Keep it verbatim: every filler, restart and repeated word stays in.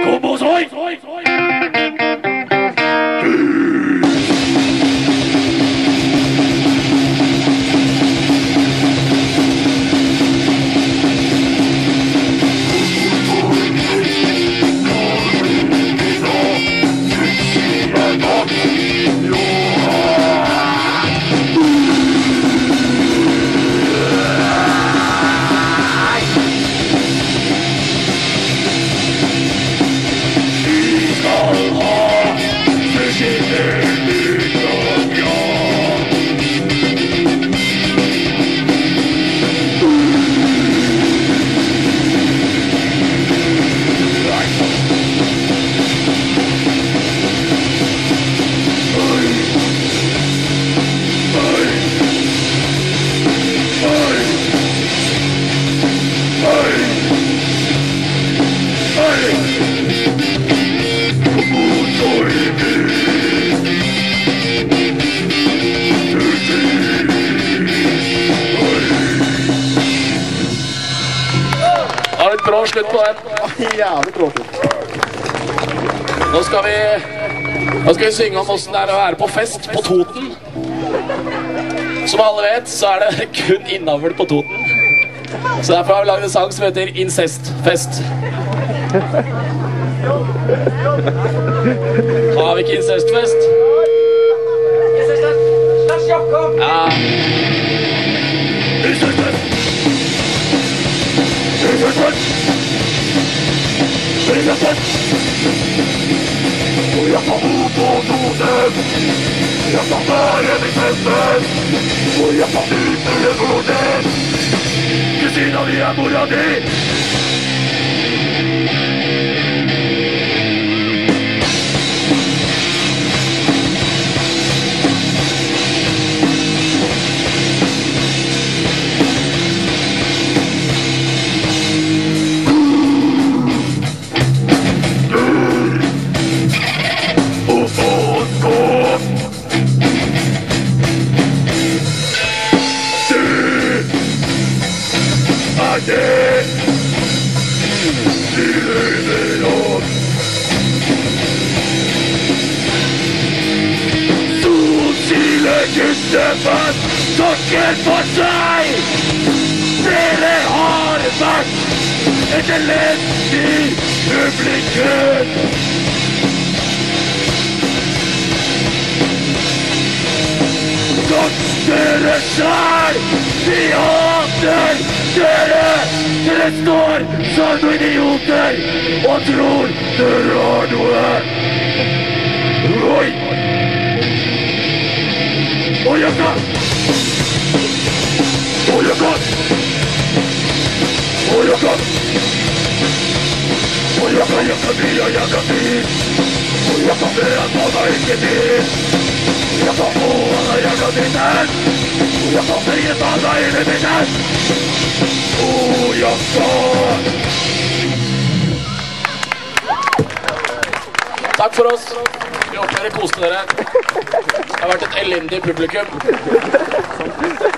Komosay! Bra slutt på den. Jævlig bra slutt. Nå skal vi Nå skal vi synge om hvordan det er å være på fest på Toten. Som alle vet, så er det kun innavl på Toten. Så derfor har vi laget en sang som heter IncestFest. Har vi ikke IncestFest? Jakka! Ja. IncestFest! IncestFest! IncestFest! Og jeg tar mot på Toten. Jeg tar være med festen. Og jeg tar ut med Toten. Kristina, vi er mora di. Sonskilen Gutteband takker for seg. Dere har vært et elendig publikum. Takk dere selv. Vi hater dere. Dere står som idioter og tror dere har noe. Oi! Og Jakka! Og Jakka! Og Jakka! Og Jakka, Jakka, vi er Jakka tid. Og Jakka, det er man har ikke tid. Jakka, å, han er Jakka tiden. Og Jakka, det er man har ikke tiden. Å, Jakka! Takk for oss. Vi håper dere koste dere. Det har vært et elendig publikum.